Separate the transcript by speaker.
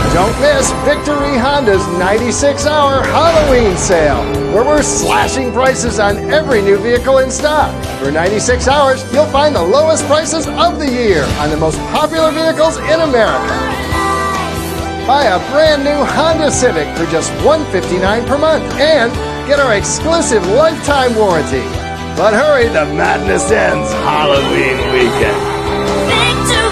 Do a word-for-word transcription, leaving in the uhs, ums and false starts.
Speaker 1: Don't miss Victory Honda's ninety-six hour Halloween sale, where we're slashing prices on every new vehicle in stock. For ninety-six hours, you'll find the lowest prices of the year on the most popular vehicles in America. Buy a brand new Honda Civic for just one hundred fifty-nine dollars per month and get our exclusive lifetime warranty. But hurry, the madness ends Halloween weekend.
Speaker 2: Victory!